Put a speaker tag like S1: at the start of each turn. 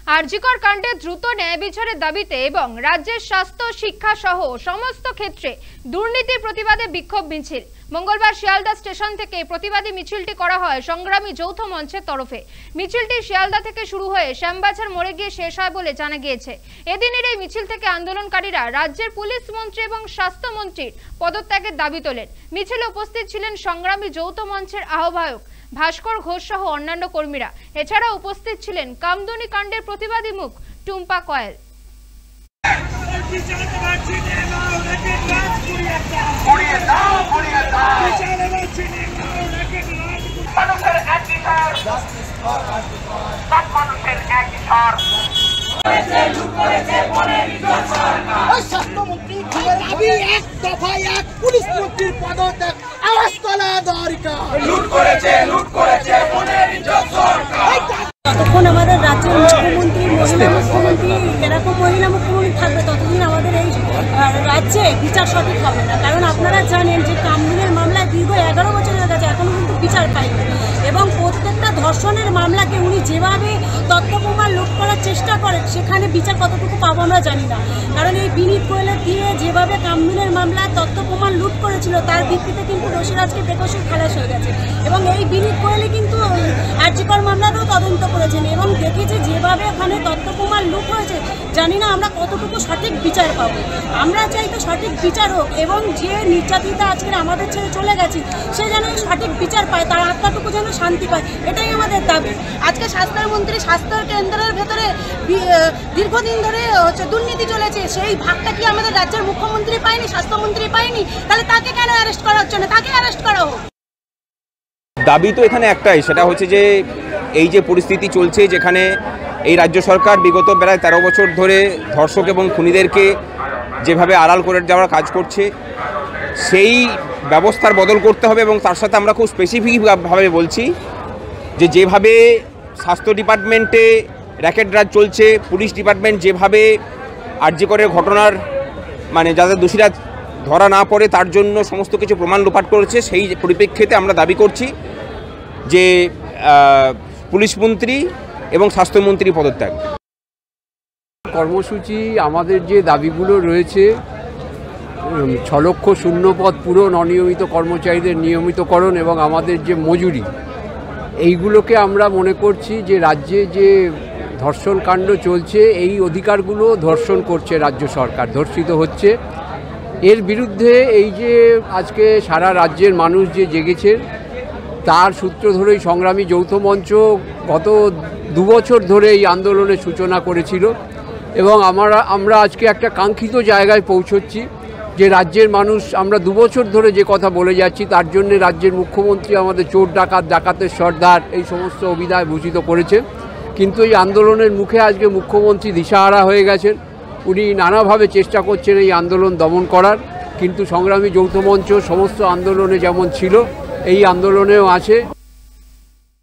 S1: আরজিকর কাণ্ডে দ্রুত ন্যায় বিচারের দাবিতে এবং রাজ্যের স্বাস্থ্য শিক্ষা সহ সমস্ত ক্ষেত্রে দুর্নীতির প্রতিবাদে বিক্ষোভ মিছিল মঙ্গলবার শিয়ালদা স্টেশন থেকে প্রতিবাদী মিছিলটি করা হয় সংগ্রামী যৌথ মঞ্চের তরফে। মিছিলটি শিয়ালদা থেকে শুরু হয়ে শ্যামবাজার মোড়ে গিয়ে শেষ হয় বলে জানা গিয়েছে। এদিনের এই মিছিল থেকে আন্দোলনকারীরা রাজ্যের পুলিশ মন্ত্রী এবং স্বাস্থ্যমন্ত্রীর পদত্যাগের দাবি তোলেন। মিছিলে উপস্থিত ছিলেন সংগ্রামী যৌথ মঞ্চের আহ্বায়ক ভাস্কর ঘোষ সহ অন্যান্য কর্মীরা। এছাড়া উপস্থিত ছিলেন কামদুনি কাণ্ডের প্রতিবাদী মুখ টুম্পা কয়েল।
S2: পুলিশ মন্ত্রীর পদত্যাগ আওয়াজ তোলা দরকার।
S3: ততক্ষণ আমাদের রাজ্যের মুখ্যমন্ত্রী এরকম মহিলা মুখ্যমন্ত্রী থাকবে ততদিন আমাদের এই রাজ্যে বিচার সঠিক হবে না। কারণ আপনারা জানেন যে কামদুনির মামলায় দীর্ঘ 11 বছর হয়ে গেছে, এখনো কিন্তু বিচার পায়নি। এবং প্রত্যেকটা ধর্ষণের মামলাকে উনি যেভাবে তথ্য প্রমাণ লুট করার চেষ্টা করেন সেখানে বিচার কতটুকু পাবো আমরা জানি না। কারণ এই বিনীত গোয়েলের দিয়ে যেভাবে কামদুনির মামলায় তথ্য প্রমাণ লুট করেছিল তার ভিত্তিতে কিন্তু দোষীরা আজকে বেকসুর খালাস হয়ে গেছে। এবং এই বিনীত গোয়েলে কিন্তু আরজিকর মামলাতেও তদন্ত করেছেন এবং দেখেছে যেভাবে ওখানে তথ্য প্রমাণ লুট হয়েছে, জানি না আমরা কতটুকু সঠিক বিচার পাবো। আমরা চাই তো সঠিক বিচার হোক এবং যে নির্যাতিতা আজকে আমাদের ছেড়ে চলে গেছে সে যেন সঠিক বিচার পায়, তার আত্মাটুকু যেন শান্তি পায়, এটাই আমাদের দাবি। আজকে স্বাস্থ্যমন্ত্রী স্বাস্থ্য কেন্দ্রের ভেতরে দীর্ঘদিন ধরে দুর্নীতি চলেছে, সেই ভাগটা কি আমাদের রাজ্যের মুখ্যমন্ত্রী পায়নি, স্বাস্থ্যমন্ত্রী পায়নি? তাহলে তাকে কেন অ্যারেস্ট করা হচ্ছে না? তাকে অ্যারেস্ট করা হোক।
S4: দাবি তো এখানে একটাই, সেটা হচ্ছে যে এই যে পরিস্থিতি চলছে যেখানে এই রাজ্য সরকার বিগত প্রায় 13 বছর ধরে ধর্ষক এবং খুনিদেরকে যেভাবে আড়াল করে যাওয়ার কাজ করছে সেই ব্যবস্থার বদল করতে হবে। এবং তার সাথে আমরা খুব স্পেসিফিকভাবে বলছি যে যেভাবে স্বাস্থ্য ডিপার্টমেন্টে র্যাকেট রাজ চলছে, পুলিশ ডিপার্টমেন্ট যেভাবে আরজিকরের ঘটনার যাতে দোষীরা ধরা না পড়ে তার জন্য সমস্ত কিছু প্রমাণ লোপাট করেছে, সেই পরিপ্রেক্ষিতে আমরা দাবি করছি যে পুলিশ মন্ত্রী এবং স্বাস্থ্যমন্ত্রী পদত্যাগ।
S5: কর্মসূচি আমাদের যে দাবিগুলো রয়েছে 6 লক্ষ শূন্যপদ পূরণ, অনিয়মিত কর্মচারীদের নিয়মিতকরণ এবং আমাদের যে মজুরি, এইগুলোকে আমরা মনে করছি যে রাজ্যে যে ধর্ষণ কাণ্ড চলছে এই অধিকারগুলো ধর্ষণ করছে রাজ্য সরকার, ধর্ষিত হচ্ছে। এর বিরুদ্ধে এই যে আজকে সারা রাজ্যের মানুষ যে জেগেছেন তার সূত্র ধরেই সংগ্রামী যৌথ মঞ্চ গত 2 বছর ধরে এই আন্দোলনের সূচনা করেছিল এবং আমরা আজকে একটা কাঙ্ক্ষিত জায়গায় পৌঁছচ্ছি যে রাজ্যের মানুষ, আমরা 2 বছর ধরে যে কথা বলে যাচ্ছি তার জন্য রাজ্যের মুখ্যমন্ত্রী আমাদের চোর ডাকাত, ডাকাতের সর্দার এই সমস্ত অভিধায় ভূষিত করেছেন। কিন্তু এই আন্দোলনের মুখে আজকে মুখ্যমন্ত্রী দিশাহারা হয়ে গেছেন। উনি নানাভাবে চেষ্টা করছেন এই আন্দোলন দমন করার, কিন্তু সংগ্রামী যৌথ মঞ্চ সমস্ত আন্দোলনে যেমন ছিল এই আন্দোলনেও আছে।